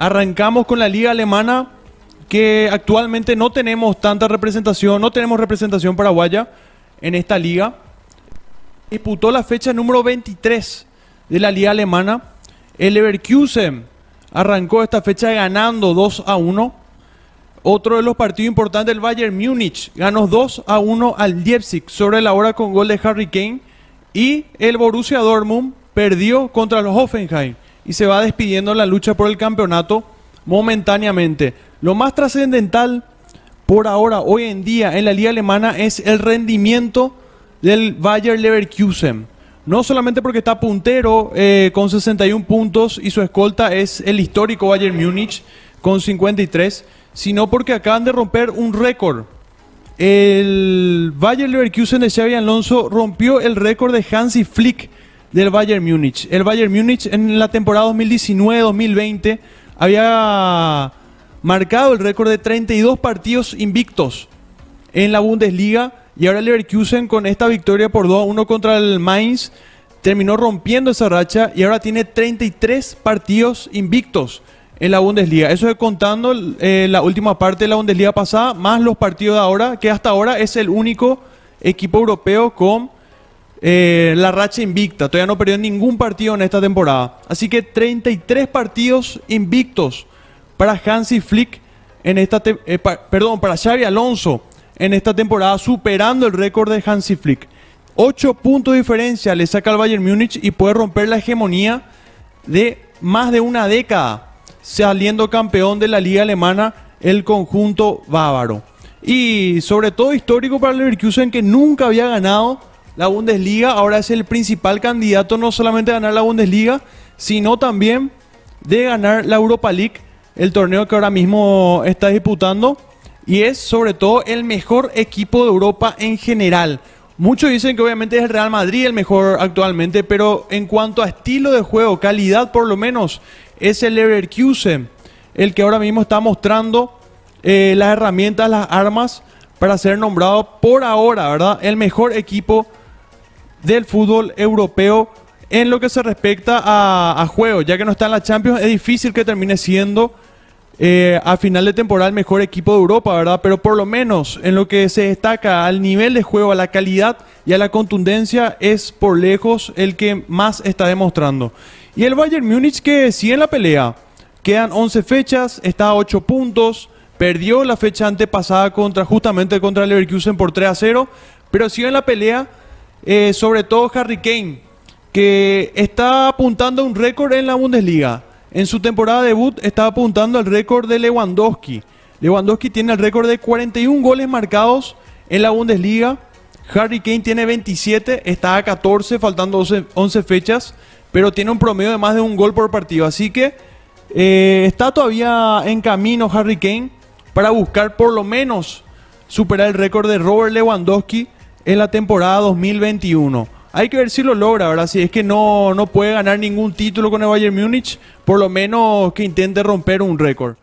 Arrancamos con la liga alemana, que actualmente no tenemos tanta representación, no tenemos representación paraguaya en esta liga. Disputó la fecha número 23 de la liga alemana. El Leverkusen arrancó esta fecha ganando 2-1. Otro de los partidos importantes, el Bayern Múnich ganó 2-1 al Leipzig sobre la hora con gol de Harry Kane. Y el Borussia Dortmund perdió contra los Hoffenheim y se va despidiendo en la lucha por el campeonato momentáneamente. Lo más trascendental por ahora, hoy en día, en la liga alemana es el rendimiento del Bayer Leverkusen. No solamente porque está puntero con 61 puntos y su escolta es el histórico Bayern Múnich con 53, sino porque acaban de romper un récord. El Bayer Leverkusen de Xabi Alonso rompió el récord de Hansi Flick del Bayern Múnich. El Bayern Múnich en la temporada 2019-2020 había marcado el récord de 32 partidos invictos en la Bundesliga, y ahora el Leverkusen con esta victoria por 2-1 contra el Mainz terminó rompiendo esa racha y ahora tiene 33 partidos invictos en la Bundesliga. Eso es contando la última parte de la Bundesliga pasada, más los partidos de ahora, que hasta ahora es el único equipo europeo con la racha invicta. Todavía no perdió ningún partido en esta temporada. Así que 33 partidos invictos para Hansi Flick en esta para Xabi Alonso en esta temporada, superando el récord de Hansi Flick. 8 puntos de diferencia le saca al Bayern Múnich y puede romper la hegemonía de más de una década, saliendo campeón de la liga alemana el conjunto bávaro. Y sobre todo histórico para el Leverkusen, que nunca había ganado la Bundesliga. Ahora es el principal candidato no solamente a ganar la Bundesliga, sino también de ganar la Europa League, el torneo que ahora mismo está disputando, y es sobre todo el mejor equipo de Europa en general. Muchos dicen que obviamente es el Real Madrid el mejor actualmente, pero en cuanto a estilo de juego, calidad por lo menos, es el Leverkusen el que ahora mismo está mostrando las herramientas, las armas para ser nombrado por ahora, ¿verdad?, el mejor equipo del fútbol europeo en lo que se respecta a juego. Ya que no está en la Champions, es difícil que termine siendo a final de temporada el mejor equipo de Europa, ¿verdad? Pero por lo menos en lo que se destaca al nivel de juego, a la calidad y a la contundencia, es por lejos el que más está demostrando. Y el Bayern Múnich, que sigue en la pelea. Quedan 11 fechas, está a 8 puntos. Perdió la fecha antepasada justamente contra el Leverkusen por 3-0, pero sigue en la pelea. Sobre todo Harry Kane, que está apuntando a un récord en la Bundesliga. En su temporada debut estaba apuntando al récord de Lewandowski. Lewandowski tiene el récord de 41 goles marcados en la Bundesliga. Harry Kane tiene 27, está a 14, faltando 11 fechas, pero tiene un promedio de más de un gol por partido. Así que está todavía en camino Harry Kane para buscar por lo menos superar el récord de Robert Lewandowski en la temporada 2021. Hay que ver si lo logra, ¿verdad? Si es que no puede ganar ningún título con el Bayern Múnich, por lo menos que intente romper un récord.